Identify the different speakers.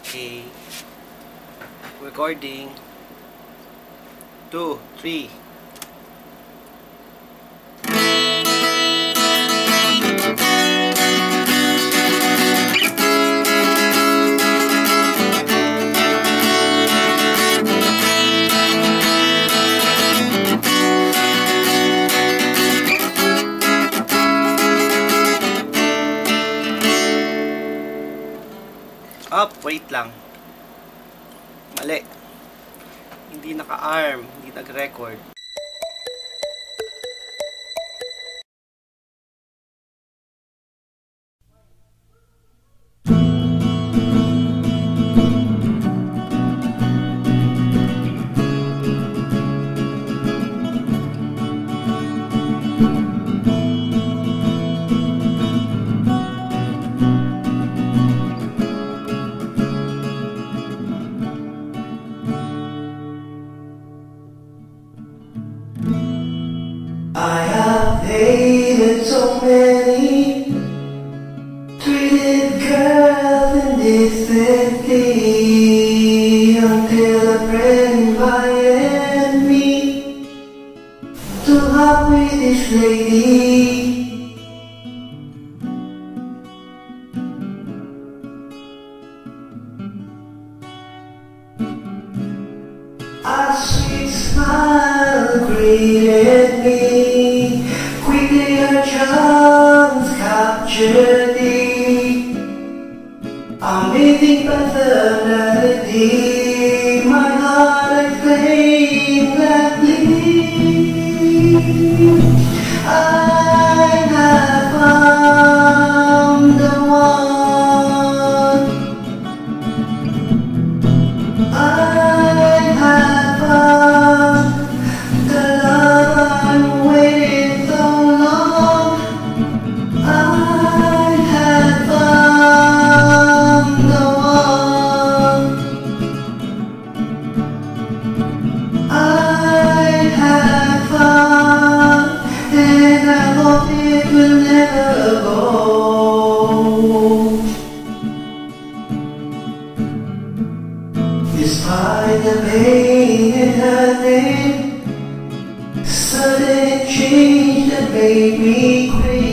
Speaker 1: Okay. Recording. 2, 3. Wait lang. Mali. Hindi naka-arm, hindi nag-record.
Speaker 2: I have hated so many, treated girls indecently, until a friend invited me to hop with this lady. A sweet smile greeted me. Quickly her charms captured me. Amazing personality, my heart exclaimed gladly. I have found the one. I have found the love I'm waiting so long. I have found the one. I have found, and I hope it will never go. Despite the pain and hurting, sudden change that made me crazy.